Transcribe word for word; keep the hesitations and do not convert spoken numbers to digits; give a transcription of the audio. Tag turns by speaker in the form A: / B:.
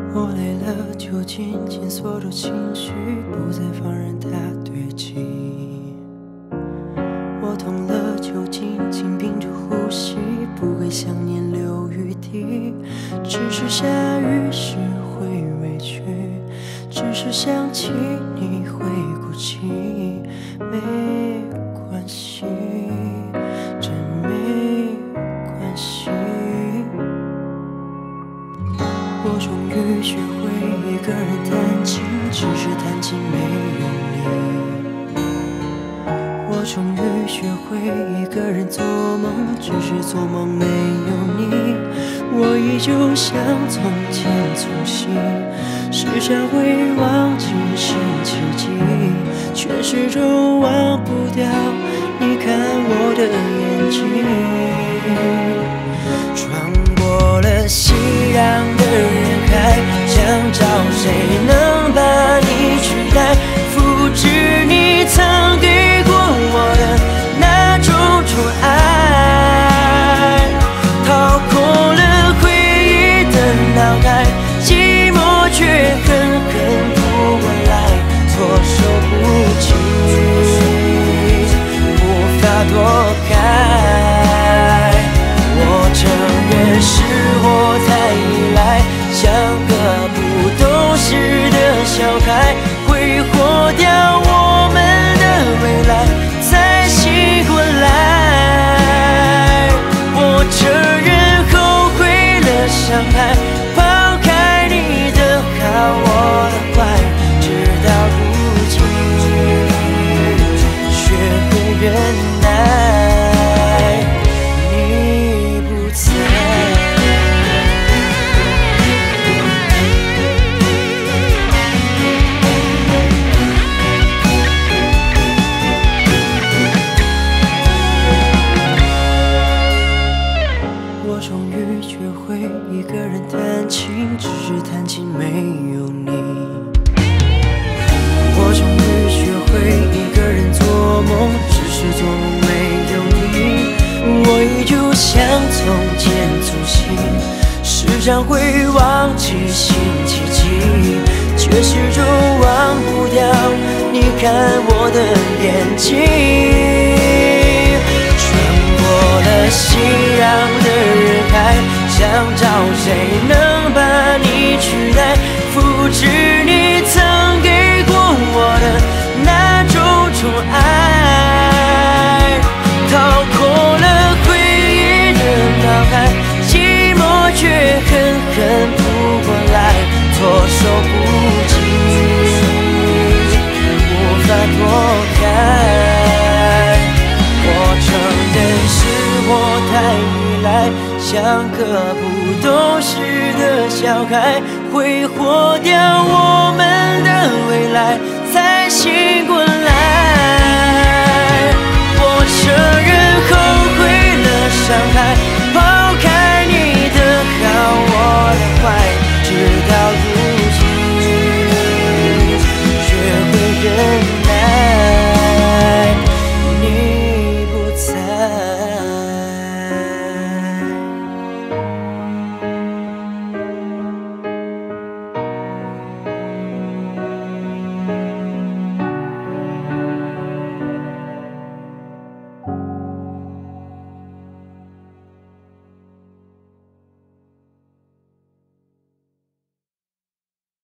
A: 我累了，就紧紧锁住情绪，不再放任它堆积。我痛了，就紧紧屏住呼吸，不给想念留余地。只是下雨时会委屈，只是想起你会哭泣。没关系，真没关系。我终于学会一个人弹琴，只是弹琴没有你。我终于学会一个人做梦，只是做梦没有你。我依旧像从前粗心，时常会忘记星期几，却始终忘不掉你看我的眼睛。穿过了熙攘的人海，想找谁能把你取代，复制你曾给过我的那种宠爱，掏空了回忆的脑袋，寂寞却狠狠扑过来，措手不及，无法躲开。我承认是我太依赖，像个不懂事的小孩，挥霍掉我们的未来，才醒过来。我承认后悔了，伤害，抛开你的好，我的坏，直到如今学会忍耐，你不在。我终于学会一个人弹琴，只是弹琴没有你。我终于学会一个人做梦，只是做梦没有你。我依旧像从前粗心，时常会忘记星期几，却始终忘不掉你看我的眼睛。穿过了熙攘的人海，想找谁能把你取代，复制你曾给过我的那种宠爱，掏空了回忆的脑海，寂寞却狠狠扑过来，措手不及，无法躲开。我承认是我太依赖，像个不懂事的小孩，挥霍掉我们的未来，才醒过来。我承认后悔了，伤害，